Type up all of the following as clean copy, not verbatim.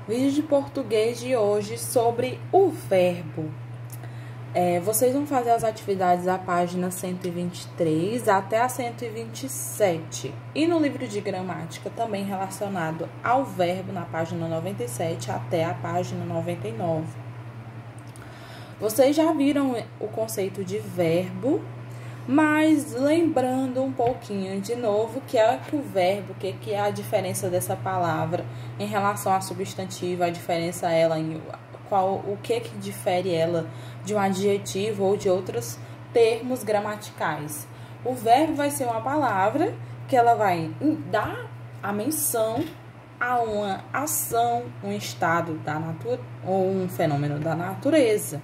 Vídeo de português de hoje sobre o verbo. Vocês vão fazer as atividades da página 123 até a 127. E no livro de gramática também relacionado ao verbo na página 97 até a página 99. Vocês já viram o conceito de verbo, mas lembrando um pouquinho de novo que é o verbo, que é a diferença dessa palavra em relação a substantivo, a diferença ela em o que difere ela de um adjetivo ou de outros termos gramaticais. O verbo vai ser uma palavra que ela vai dar a menção a uma ação, um estado da natureza ou um fenômeno da natureza.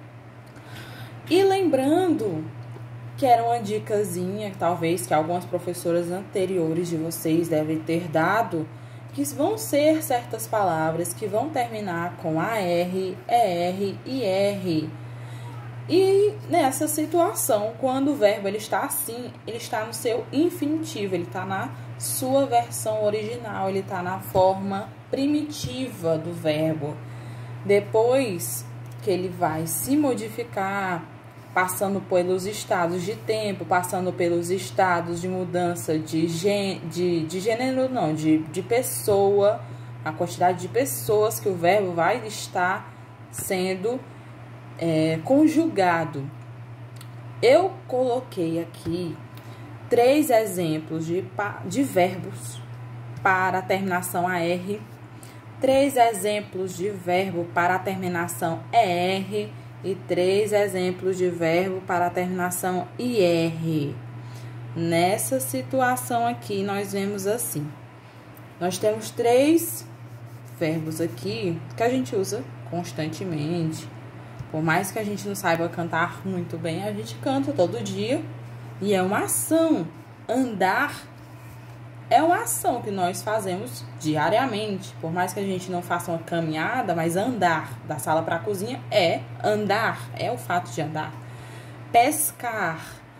E lembrando que era uma dicasinha, talvez, que algumas professoras anteriores de vocês devem ter dado, que vão ser certas palavras que vão terminar com AR, ER e R. E nessa situação, quando o verbo ele está assim, ele está no seu infinitivo, ele está na sua versão original, ele está na forma primitiva do verbo. Depois que ele vai se modificar, passando pelos estados de tempo, passando pelos estados de mudança de gênero, não, de pessoa, a quantidade de pessoas que o verbo vai estar sendo conjugado. Eu coloquei aqui 3 exemplos de verbos para a terminação AR, 3 exemplos de verbo para a terminação ER, e 3 exemplos de verbo para a terminação IR. Nessa situação aqui, nós vemos assim. Nós temos 3 verbos aqui que a gente usa constantemente. Por mais que a gente não saiba cantar muito bem, a gente canta todo dia. E é uma ação. Andar é uma ação que nós fazemos diariamente. Por mais que a gente não faça uma caminhada, mas andar da sala para a cozinha é andar, é o fato de andar. Pescar.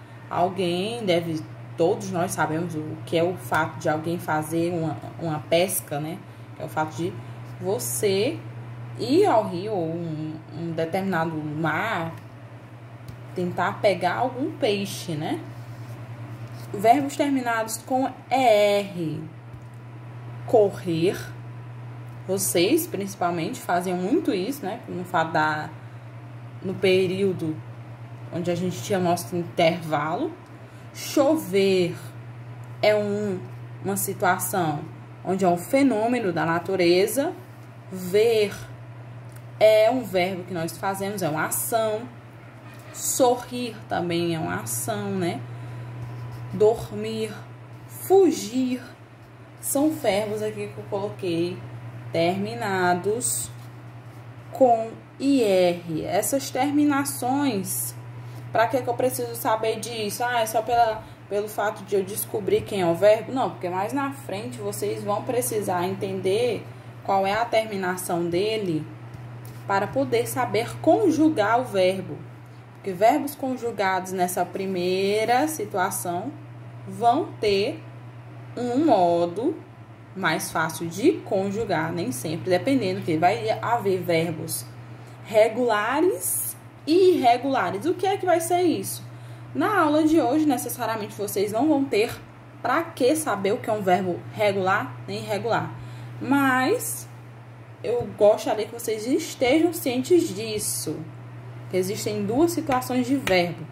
Todos nós sabemos o que é o fato de alguém fazer uma pesca, né? É o fato de você ir ao rio ou um determinado mar, tentar pegar algum peixe, né? Verbos terminados com ER. Correr. Vocês, principalmente, faziam muito isso, né? No período onde a gente tinha nosso intervalo. Chover é uma situação onde é um fenômeno da natureza. Ver é um verbo que nós fazemos, é uma ação. Sorrir também é uma ação, né? Dormir, fugir, são verbos aqui que eu coloquei terminados com IR. Essas terminações, para que eu preciso saber disso? É só pelo fato de eu descobrir quem é o verbo? Não, porque mais na frente vocês vão precisar entender qual é a terminação dele para poder saber conjugar o verbo. Porque verbos conjugados nessa primeira situação vão ter um modo mais fácil de conjugar, nem sempre, dependendo, que vai haver verbos regulares e irregulares. O que é que vai ser isso? Na aula de hoje, necessariamente, vocês não vão ter para que saber o que é um verbo regular nem irregular. Mas eu gostaria que vocês estejam cientes disso. Existem 2 situações de verbo.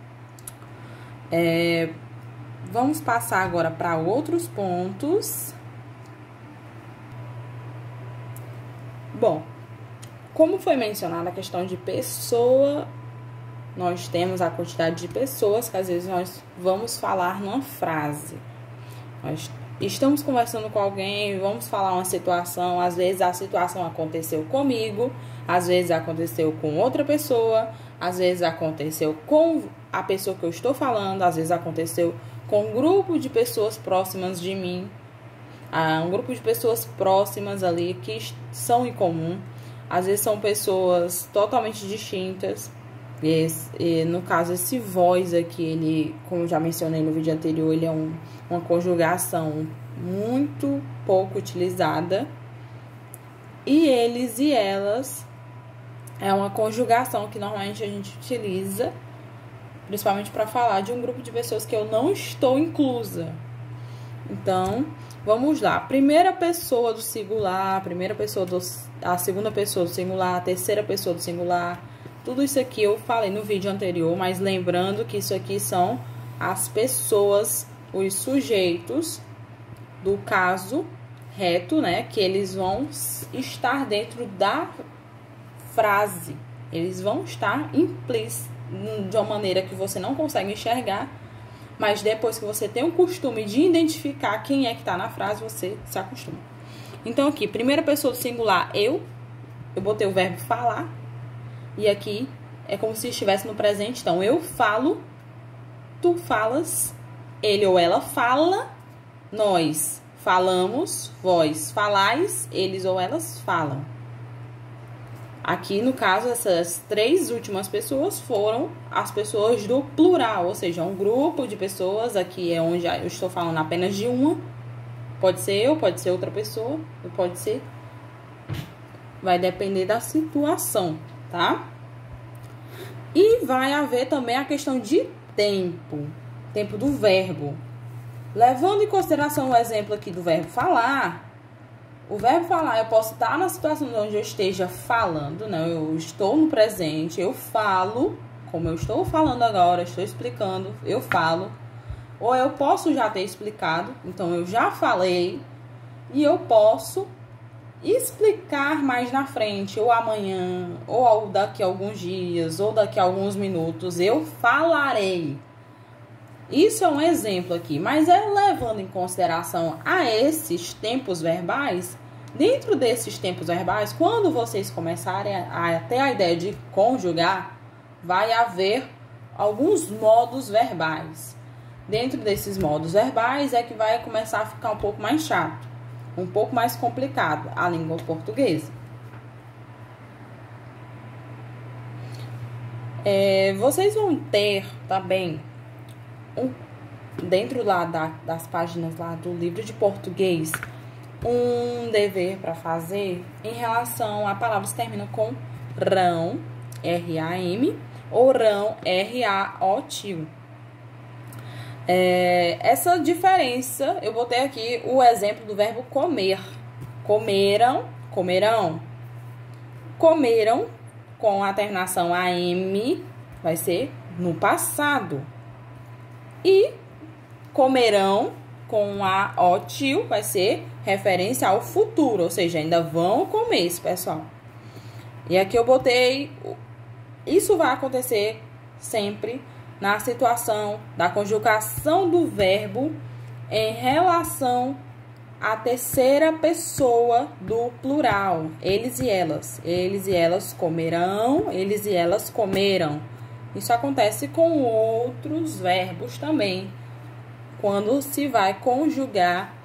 Vamos passar agora para outros pontos. Bom, como foi mencionada a questão de pessoa, nós temos a quantidade de pessoas que às vezes nós vamos falar numa frase. Nós estamos conversando com alguém, vamos falar uma situação, às vezes a situação aconteceu comigo, às vezes aconteceu com outra pessoa, às vezes aconteceu com a pessoa que eu estou falando, às vezes aconteceu com um grupo de pessoas próximas de mim, um grupo de pessoas próximas ali que são em comum, às vezes são pessoas totalmente distintas. E no caso, esse voz aqui, ele, como eu já mencionei no vídeo anterior, ele é uma conjugação muito pouco utilizada. E eles e elas é uma conjugação que normalmente a gente utiliza, principalmente para falar de um grupo de pessoas que eu não estou inclusa. Então, vamos lá. Primeira pessoa do singular, a segunda pessoa do singular, a terceira pessoa do singular. Tudo isso aqui eu falei no vídeo anterior, mas lembrando que isso aqui são as pessoas, os sujeitos do caso reto, né? Que eles vão estar dentro da frase. Eles vão estar implícitos de uma maneira que você não consegue enxergar, mas depois que você tem o costume de identificar quem é que tá na frase, você se acostuma. Então, aqui, primeira pessoa do singular, eu botei o verbo falar, e aqui é como se estivesse no presente. Então, eu falo, tu falas, ele ou ela fala, nós falamos, vós falais, eles ou elas falam. Aqui, no caso, essas três últimas pessoas foram as pessoas do plural, ou seja, um grupo de pessoas. Aqui é onde eu estou falando apenas de uma. Pode ser eu, pode ser outra pessoa, ou pode ser... Vai depender da situação, tá? E vai haver também a questão de tempo. Tempo do verbo. Levando em consideração o exemplo aqui do verbo falar... O verbo falar, eu posso estar na situação onde eu esteja falando, né? Eu estou no presente, eu falo, como eu estou falando agora, estou explicando, eu falo. Ou eu posso já ter explicado, então eu já falei, e eu posso explicar mais na frente, ou amanhã, ou daqui a alguns dias, ou daqui a alguns minutos, eu falarei. Isso é um exemplo aqui, mas levando em consideração a esses tempos verbais, dentro desses tempos verbais, quando vocês começarem a ter a ideia de conjugar, vai haver alguns modos verbais. Dentro desses modos verbais é que vai começar a ficar um pouco mais chato, um pouco mais complicado a língua portuguesa. Vocês vão ter também dentro lá das páginas lá do livro de português, um dever para fazer em relação a palavras que terminam com rão, R-A-M, ou rão, R-A-O-T-I. Essa diferença, eu botei aqui o exemplo do verbo comer. Comeram, comerão. Comeram, com a terminação AM, vai ser no passado. E comerão com a ó-til vai ser referência ao futuro, ou seja, ainda vão comer esse pessoal. E aqui eu botei, isso vai acontecer sempre na situação da conjugação do verbo em relação à terceira pessoa do plural, eles e elas. Eles e elas comerão, eles e elas comeram. Isso acontece com outros verbos também, quando se vai conjugar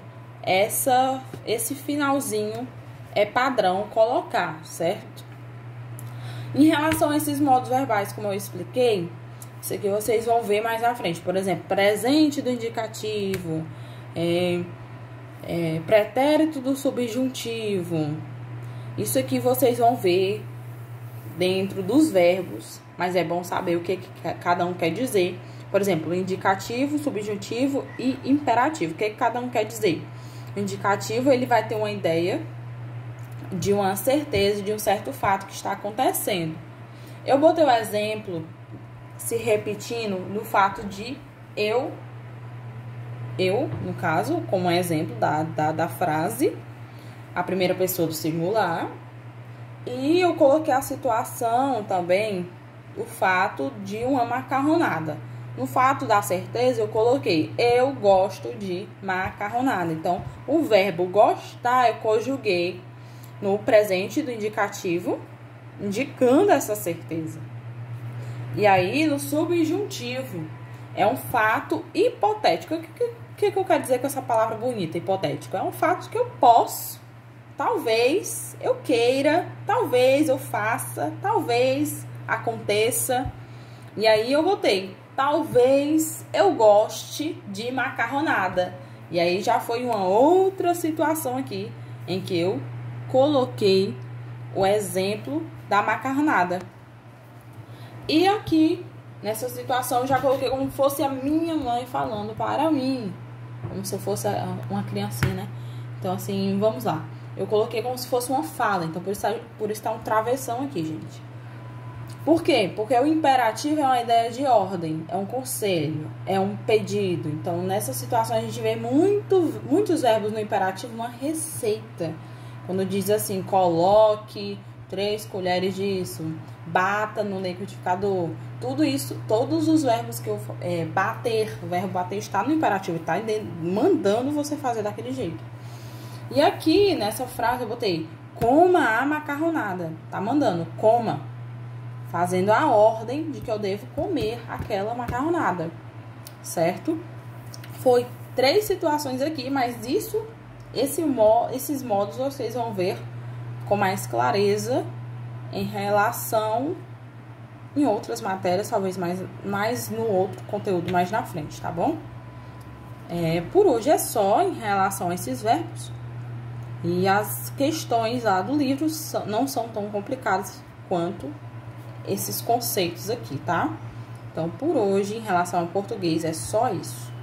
esse finalzinho, é padrão colocar, certo? Em relação a esses modos verbais, como eu expliquei, isso aqui vocês vão ver mais à frente. Por exemplo, presente do indicativo, pretérito do subjuntivo. Isso aqui vocês vão ver dentro dos verbos, mas é bom saber o que cada um quer dizer. Por exemplo, indicativo, subjuntivo e imperativo. O que cada um quer dizer? O indicativo, ele vai ter uma ideia de uma certeza de um certo fato que está acontecendo. Eu botei o exemplo se repetindo no fato de eu, no caso, como exemplo da frase, a primeira pessoa do singular. E eu coloquei a situação também, o fato de uma macarronada. No fato da certeza, eu coloquei eu gosto de macarronada. Então, o verbo gostar eu conjuguei no presente do indicativo, indicando essa certeza. E aí, no subjuntivo, é um fato hipotético. O que eu quero dizer com essa palavra bonita, hipotético? É um fato que eu posso, talvez eu queira, talvez eu faça, talvez aconteça. E aí eu botei, talvez eu goste de macarronada. E aí já foi uma outra situação aqui em que eu coloquei o exemplo da macarronada. E aqui, nessa situação, eu já coloquei como se fosse a minha mãe falando para mim. Como se eu fosse uma criancinha, né? Então, assim, vamos lá. Eu coloquei como se fosse uma fala. Então, por isso tá um travessão aqui, gente. Por quê? Porque o imperativo é uma ideia de ordem, é um conselho, é um pedido. Então, nessa situação, a gente vê muitos verbos no imperativo, uma receita. Quando diz assim, coloque 3 colheres disso, bata no liquidificador. Tudo isso, todos os verbos que eu... bater, o verbo bater está no imperativo, tá mandando você fazer daquele jeito. E aqui, nessa frase, eu botei, coma a macarronada. Tá mandando, coma. Fazendo a ordem de que eu devo comer aquela macarronada, certo? Foi 3 situações aqui, mas esses modos vocês vão ver com mais clareza em relação em outras matérias, talvez mais no outro conteúdo mais na frente, tá bom? Por hoje é só em relação a esses verbos. E as questões lá do livro não são tão complicadas quanto esses conceitos aqui, tá? Então, por hoje, em relação ao português, é só isso.